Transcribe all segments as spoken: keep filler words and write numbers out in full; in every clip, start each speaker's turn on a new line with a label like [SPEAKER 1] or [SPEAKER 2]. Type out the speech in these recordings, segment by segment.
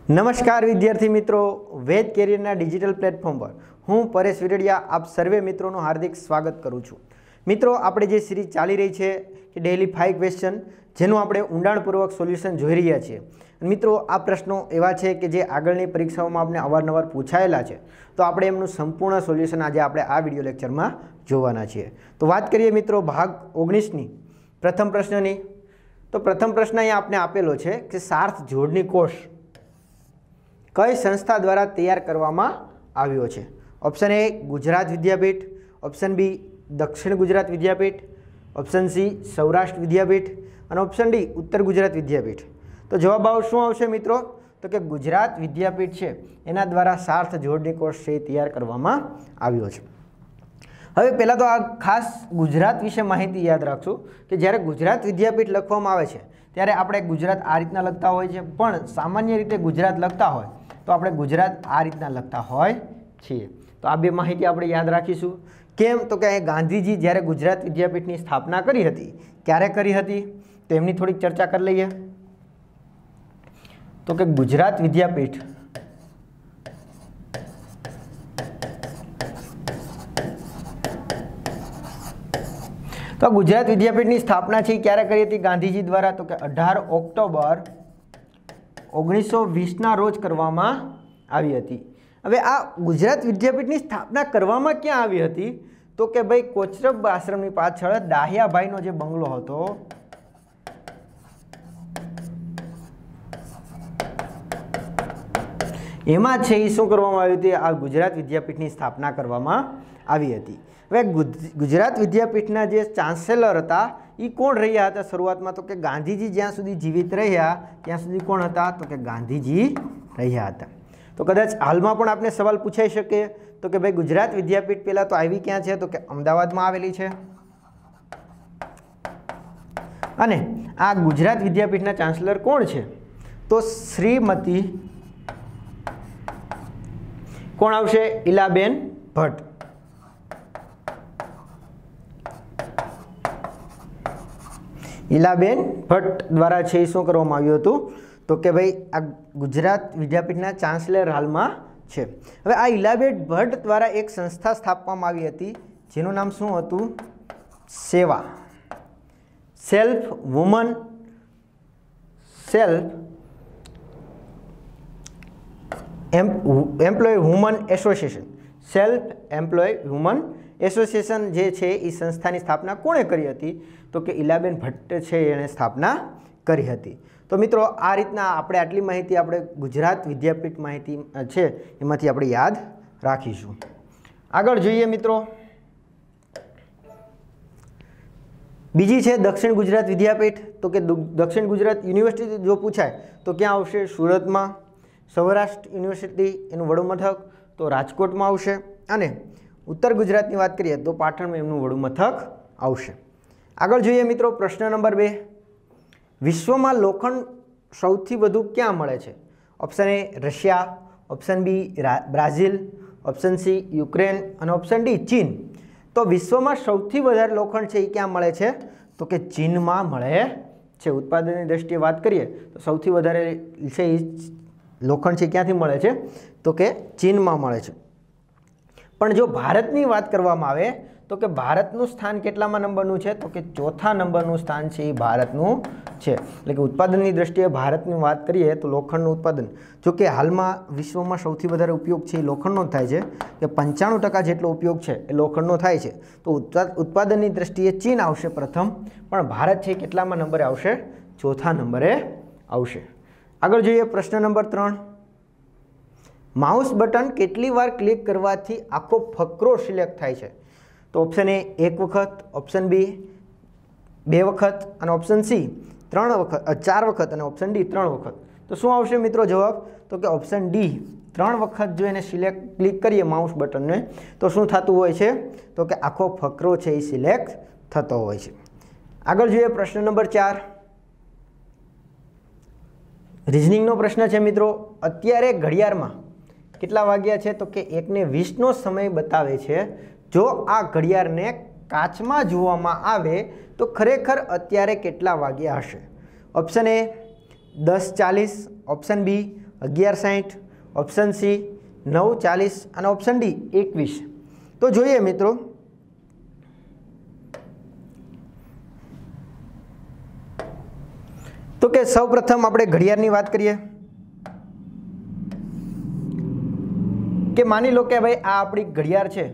[SPEAKER 1] नमस्कार विद्यार्थी मित्रों, वेद केरियरना डिजिटल प्लेटफॉर्म पर हूँ परेश विरडिया आप सर्वे मित्रों हार्दिक स्वागत करूँ छूँ। मित्रों, आपणे जे सीरीज चाली रही है कि डेली फाइव क्वेश्चन जेनु आपणे ઊંડાણપૂર્વક सोल्यूशन જોઈ રહ્યા છીએ। मित्रों, आ प्रश्नों एवा छे कि जे आगळनी परीक्षाओमां आपणे अवारनवार पूछायेला छे, तो आपणे एमनुं संपूर्ण सोल्यूशन आज आपणे आ विडियो लेक्चरमां जोवाना छीए। तो बात करिए मित्रों भाग ओगनीस नी प्रथम प्रश्ननी। तो प्रथम प्रश्न अहींया आपणे आपेलो छे कि सार्थ जोड़नी कोष कई संस्था द्वारा तैयार करवामां आव्यो छे। Option A Gujarat Vidyapith, option B Dakshin Gujarat Vidyapith, option C Saurashtra Vidyapith और ऑप्शन डी उत्तर गुजरात विद्यापीठ। तो जवाब आव शुं आवशे मित्रों? तो कि गुजरात विद्यापीठ छे एना द्वारा सार्थ जोड़नी कोष छे तैयार करवामां आव्यो छे। हवे पहला तो आ खास गुजरात विषे माहिती याद राखशो कि ज्यारे गुजरात विद्यापीठ लखवामां आवे छे त्यारे आपणे गुजरात आ रीतना लखता होय छे, पण सामान्य रीते गुजरात लखता होय तो आपणे गुजरात आ रीतना लखता होय छीए। तो आ बे माहिती आपणे याद राखीशुं। केम? तो कि गांधीजी ज्यारे गुजरात विद्यापीठनी स्थापना करी हती क्यारे करी हती तो एमनी थोड़ी चर्चा कर लईए। तो कि गुजरात विद्यापीठ तो गुजरात विद्यापीठनी स्थापना छे क्यारे करी हती गांधीजी द्वारा? तो कि अठार ऑक्टोबर ओगनीस सौ वीस ना रोज करवामां आवी हती। हवे आ गुजरात विद्यापीठनी स्थापना करवामां क्यां आवी हती? तो कि भाई कोचरब आश्रमनी पाछळ डाहियाभाईनो जे बंगलो हतो एमां छे ई शुं करवामां आवी हती? आ गुजरात विद्यापीठनी स्थापना करवामां आवी हती। हवे गुजरात विद्यापीठना जे चांसेलर हता ई कोण रह्या हता शरूआतमां? तो कि गांधीजी ज्यां सुधी जीवित रह्या त्यां सुधी कोण हता? तो कि गांधीजी रह्या हता। तो कदाच हालमां पण आपने सवाल पूछाई शके तो कि भाई गुजरात विद्यापीठ पहेला तो आवी क्यां छे? तो कि अमदावादमां आवेली छे। अने आ गुजरात विद्यापीठना चांसलर कोण छे? तो श्रीमती कोण आवशे? इलाबेन भट्ट। इलाबेन भट्ट द्वारा छे शुं करवामां आव्युं हतुं? तो कि भाई आ गुजरात विद्यापीठना चांसलर हालमां छे। हवे आ इलाबेन भट्ट द्वारा एक संस्था स्थापवामां आवी हती जेनुं नाम शुं हतुं? सेवा, self woman self employ woman association self employ woman association जे छे ई संस्थानी स्थापना कोणे करी हती? तो कि इलाबेन भट्ट छे एणे स्थापना करी हती। तो मित्रों आ रीतना आपणे आटली माहिती आपणे गुजरात विद्यापीठ माहिती छे एमांथी आपणे याद राखीशुं। आगळ जोईए मित्रों, बीजी छे दक्षिण गुजरात विद्यापीठ। तो कि दक्षिण गुजरात यूनिवर्सिटी जो पूछाय तो क्यां आवशे? सूरतमां। सौराष्ट्र यूनिवर्सिटी एनुं वडुं मथक तो राजकोटमां आवशे। अने उत्तर गुजरातनी वात करीए तो पाटणमां एमनुं वडुं मथक आवशे। आगळ जोईए मित्रों प्रश्न नंबर बे। विश्वमां लोखंड सौथी वधु क्यां मळे छे? Option A Russia, option B Brazil, option C Ukraine और ऑप्शन डी चीन। तो विश्वमां सौथी वधारे लोखंड छे ई क्यां मळे छे? तो कि चीनमां मळे छे। उत्पादननी दृष्टिए वात करीए तो सौथी वधारे छे ई लोखंड छे क्यांथी मळे छे? तो कि चीनमां मळे छे। पण जो भारतनी वात करवामां आवे तो कि भारतनुं स्थान केटलामां नंबरनुं छे? तो कि चौथा नंबरनुं स्थान छे ई भारतनुं छे। એટલે કે उत्पादननी दृष्टिए भारतनी वात करीए तो लोखंडनुं उत्पादन जो कि हालमां विश्वमां सौथी वधारे उपयोग छे लोखंडनो थाय छे कि पंचाणु टका जेटलो उपयोग छे ए लोखंडनो थाय छे। तो उत्पादननी दृष्टिए चीन आवशे प्रथम, पण भारत छे केटलामां नंबरे आवशे? चौथा नंबरे आवशे। आगळ जोईए प्रश्न नंबर त्रण। माउस बटन केटली वार क्लिक करवाथी आखो फकरो सिलेक्ट थाय छे? तो ऑप्शन ए एक वखत, ऑप्शन बी बे वखत और ऑप्शन सी त्रण वखत चार वखत और ऑप्शन डी त्रण वखत। तो शुं आवशे मित्रों जवाब? तो कि ऑप्शन डी त्रण वखत जो एने सिलेक्ट क्लिक करिए माउस बटन ने तो शुं थतुं होय छे? तो कि आखो फकरो छे ई सिलेक्ट थतो होय छे। आगळ जोईए प्रश्न नंबर चार। रीजनिंगनो प्रश्न छे मित्रों। अत्यारे घडियाळमां કેટલા વાગ્યા છે? તો કે એક ને વીસ નો સમય બતાવે છે। જો આ ઘડિયાળને કાચમાં જોવામાં આવે તો ખરેખર અત્યારે કેટલા વાગ્યા હશે? ઓપ્શન એ दस चालीस, ऑप्शन बी અગિયાર સાઠ, ઓપ્શન સી નવ ચાલીસ અને ઓપ્શન ડી એકવીસ। તો જોઈએ મિત્રો, તો કે સૌપ્રથમ આપણે ઘડિયાળની વાત કરીએ કે માની લો કે ભાઈ આ આપણી ઘડિયાળ છે,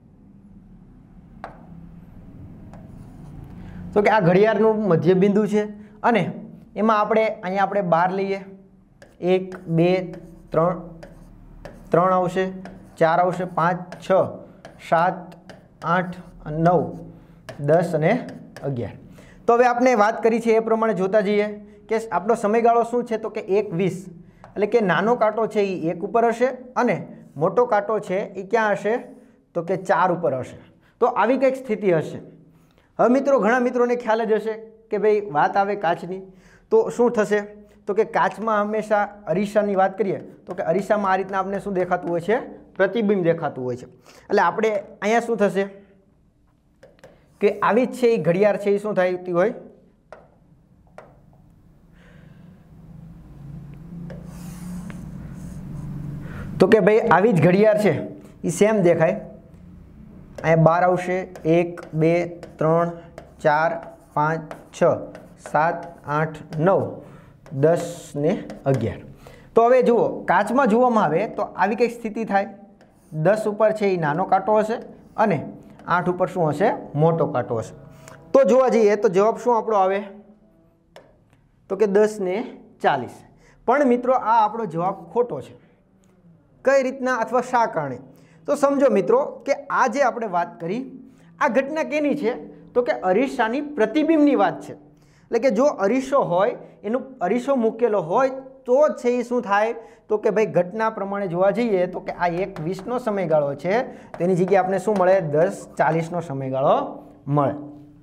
[SPEAKER 1] તો કે આ ઘડિયાળનું મધ્ય બિંદુ છે અને એમાં આપણે અહીંયા આપણે બાર લઈએ, એક બે ત્રણ ત્રણ આવશે, ચાર આવશે, પાંચ છ સાત આઠ નવ દસ અને અગિયાર। તો હવે આપણે વાત કરી છે એ પ્રમાણે જોતા જઈએ કે આપણો સમયગાળો શું છે, તો કે એક વીસ, એટલે કે નાનો કાંટો છે એ એક ઉપર હશે અને મોટો કાંટો છે એ ક્યાં હશે, તો કે ચાર ઉપર હશે। તો આવી કંઈક સ્થિતિ હશે। હવે મિત્રો ઘણા મિત્રોને ખ્યાલ જ હશે કે ભાઈ વાત આવે કાચની તો શું થશે, તો કે કાચમાં હંમેશા અરીસાની વાત કરીએ તો કે અરીસામાં આ રીતના આપણે શું દેખાતું હોય છે, પ્રતિબિંબ દેખાતું હોય છે। એટલે આપણે અહીંયા શું થશે કે આવી જ છે એ ઘડિયાળ છે એ શું થતી હોય, તો કે ભાઈ આવી જ ઘડિયાળ છે એ સેમ દેખાય। અહીંયા બાર આવશે, એક બે ત્રણ ચાર પાંચ છ સાત આઠ નવ દસ ને અગિયાર। તો હવે જુઓ કાચમાં જોવામાં આવે તો આવી કંઈક સ્થિતિ થાય, દસ ઉપર છે એ નાનો કાંટો હશે અને આઠ ઉપર શું હશે, મોટો કાંટો હશે। તો જોવા જઈએ તો જવાબ શું આપણો આવે, તો કે દસ ને ચાલીસ। પણ મિત્રો આ આપણો જવાબ ખોટો છે। કઈ રીતના અથવા શા કારણે, તો સમજો મિત્રો કે આ જે આપણે વાત કરી આ ઘટના કેની છે, તો કે અરીસાની પ્રતિબિંબની વાત છે। એટલે કે જો અરીસો હોય એનું અરીસો મૂકેલો હોય તો જ છે એ શું થાય, તો કે ભાઈ ઘટના પ્રમાણે જોવા જઈએ તો કે આ એક વીસનો સમયગાળો છે તેની જગ્યાએ આપણે શું મળે, દસ ચાલીસનો સમયગાળો મળે।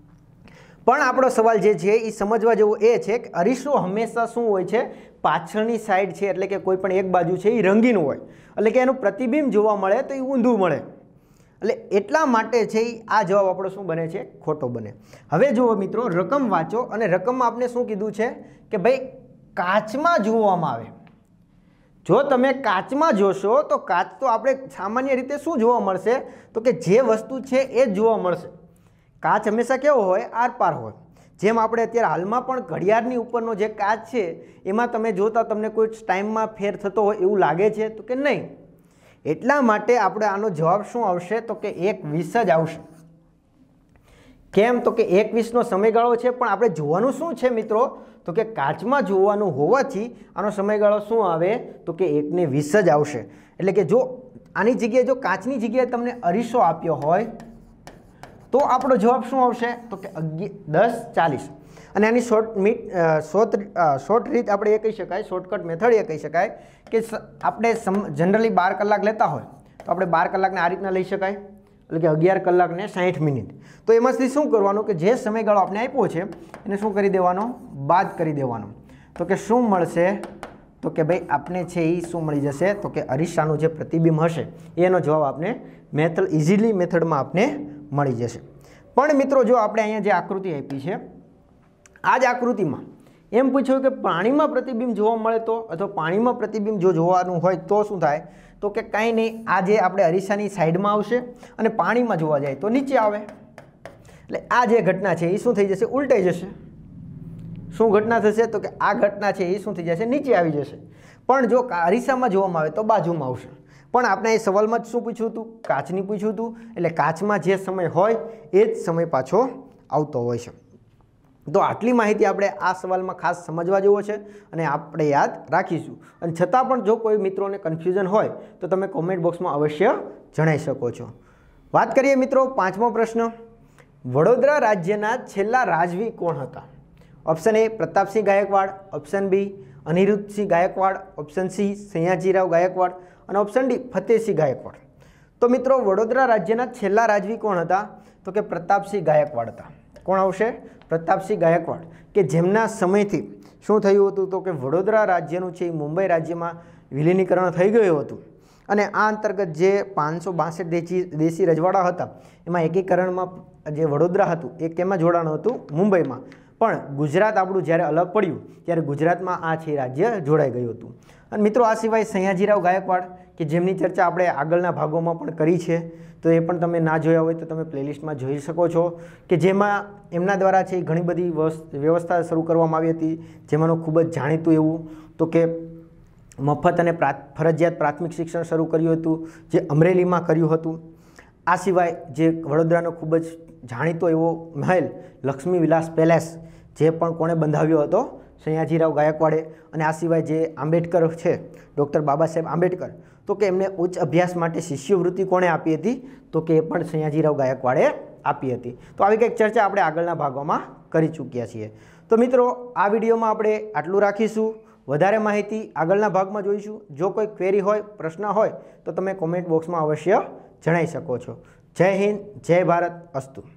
[SPEAKER 1] પણ આપણો સવાલ જે છે એ સમજવા જેવો એ છે કે અરીસો હંમેશા શું હોય છે, પાછળની સાઈડ છે, એટલે કે કોઈ પણ એક બાજુ છે એ રંગીન હોય, એટલે કે એનું પ્રતિબિંબ જોવા મળે તો એ ઊંધું મળે। એટલે એટલા માટે છે એ આ જવાબ આપણો શું બને છે, ખોટો બને। હવે જુઓ મિત્રો, રકમ વાંચો અને રકમમાં આપણે શું કીધું છે કે ભાઈ કાચમાં જોવામાં આવે। જો તમે કાચમાં જોશો તો કાચ તો આપણે સામાન્ય રીતે શું જોવા મળશે, તો કે જે વસ્તુ છે એ જ જોવા મળશે। કાચ હંમેશા કેવો હોય, આર પાર હોય। જેમ આપણે અત્યારે હાલમાં પણ ઘડિયાળની ઉપરનો જે કાચ છે એમાં તમે જોતા તમને કોઈ ટાઈમમાં ફેર થતો હોય એવું લાગે છે, તો કે નહીં। એટલા માટે આપણે આનો જવાબ શું આવશે, તો કે એક વીસ જ આવશે। કેમ, તો કે એક વીસનો સમયગાળો છે પણ આપણે જોવાનું શું છે મિત્રો, તો કે કાચમાં જોવાનું હોવાથી આનો સમયગાળો શું આવે, તો કે એકને વીસ જ આવશે। એટલે કે જો આની જગ્યાએ જો કાચની જગ્યાએ તમને અરીસો આપ્યો હોય તો આપણો જવાબ શું આવશે, તો કે દસ ચાલીસ। અને આની શોર્ટ મીટ શોર્ટ શોર્ટ રીત આપણે એ કહી શકાય, શોર્ટકટ મેથડ એ કહી શકાય કે આપણે જનરલી બાર કલાક લેતા હોય તો આપણે બાર કલાકને આ રીતના લઈ શકાય, એટલે કે અગિયાર કલાક ને સાઠ મિનિટ। તો એમાંથી શું કરવાનું કે જે સમયગાળો આપણે આપ્યો છે એને શું કરી દેવાનો, બાદ કરી દેવાનો। તો કે શું મળશે, તો કે ભાઈ આપણે છે એ શું મળી જશે, તો કે અરીસાનું જે પ્રતિબિંબ હશે એનો જવાબ આપણે મેથડ ઇઝીલી મેથડમાં આપણે મળી જશે। પણ મિત્રો જો આપણે અહીંયા જે આકૃતિ આપી છે આ જ આકૃતિમાં એમ પૂછ્યું કે પાણીમાં પ્રતિબિંબ જોવા મળે તો, અથવા પાણીમાં પ્રતિબિંબ જો જોવાનું હોય તો શું થાય, તો કે કાંઈ નહીં, આ જે આપણે અરીસાની સાઈડમાં આવશે અને પાણીમાં જોવા જાય તો નીચે આવે। એટલે આ જે ઘટના છે એ શું થઈ જશે, ઉલટાઈ જશે। શું ઘટના થશે, તો કે આ ઘટના છે એ શું થઈ જશે, નીચે આવી જશે। પણ જો અરીસામાં જોવામાં આવે તો બાજુમાં આવશે। પણ આપણે એ સવાલમાં જ શું પૂછ્યું હતું, કાચની પૂછ્યું હતું। એટલે કાચમાં જે સમય હોય એ જ સમય પાછો આવતો હોય છે। તો આટલી માહિતી આપણે આ સવાલમાં ખાસ સમજવા જેવો છે અને આપણે યાદ રાખીશું। અને છતાં પણ જો કોઈ મિત્રોને કન્ફ્યુઝન હોય તો તમે કોમેન્ટ બોક્સમાં અવશ્ય જણાવી શકો છો। વાત કરીએ મિત્રો પાંચમો પ્રશ્ન, વડોદરા રાજ્યના છેલ્લા રાજવી કોણ હતા? Option A Pratapsinh Gaekwad, option B Aniruddhsinh Gaekwad, option C Sayajirao Gaekwad અને ઓપ્શન ડી ફતેહસિંહ ગાયકવાડ। તો મિત્રો વડોદરા રાજ્યના છેલ્લા રાજવી કોણ હતા? તો કે પ્રતાપસિંહ ગાયકવાડ હતા। કોણ આવશે? પ્રતાપસિંહ ગાયકવાડ, કે જેમના સમયથી શું થયું હતું, તો કે વડોદરા રાજ્યનું છે એ મુંબઈ રાજ્યમાં વિલીનીકરણ થઈ ગયું હતું। અને આ અંતર્ગત જે પાંચસો બાસઠ દેશી દેશી રજવાડા હતા એમાં એકીકરણમાં જે વડોદરા હતું એ કેમાં જોડાણ હતું? મુંબઈમાં। પણ ગુજરાત આપણું જ્યારે અલગ પડ્યું ત્યારે ગુજરાતમાં આ છે રાજ્ય જોડાઈ ગયું હતું. અને મિત્રો આ સિવાય સયાજીરાવ ગાયકવાડ કે જેમની ચર્ચા આપણે આગળના ભાગોમાં પણ કરી છે, તો એ પણ તમે ના જોયા હોય તો તમે પ્લેલિસ્ટમાં જોઈ શકો છો કે જેમાં એમના દ્વારા છે ઘણી બધી વ્યવસ્થા શરૂ કરવામાં આવી હતી. જેમાંનું ખૂબ જ જાણીતું એવું તો કે મફત અને ફરજિયાત પ્રાથમિક શિક્ષણ શરૂ કર્યું હતું, જે અમરેલીમાં કર્યું હતું. આ સિવાય જે વડોદરાનો ખૂબ જ જાણીતો એવો મહેલ લક્ષ્મી વિલાસ પેલેસ જે પણ કોણે બંધાવ્યો હતો? સયાજીરાવ ગાયકવાડે. અને આ સિવાય જે આંબેડકર છે, ડૉક્ટર બાબા સાહેબ આંબેડકર, તો કે એમને ઉચ્ચ અભ્યાસ માટે શિષ્યવૃત્તિ કોણે આપી હતી? તો કે એ પણ સયાજીરાવ ગાયકવાડે આપી હતી. તો આવી કંઈક ચર્ચા આપણે આગળના ભાગોમાં કરી ચૂક્યા છીએ. તો મિત્રો આ વિડીયોમાં આપણે આટલું રાખીશું. વધારે માહિતી આગળના ભાગમાં જોઈશું. જો કોઈ ક્વેરી હોય, પ્રશ્ન હોય તો તમે કોમેન્ટ બોક્સમાં અવશ્ય જણાવી શકો છો. જય હિન્દ, જય ભારત, અસ્તુ.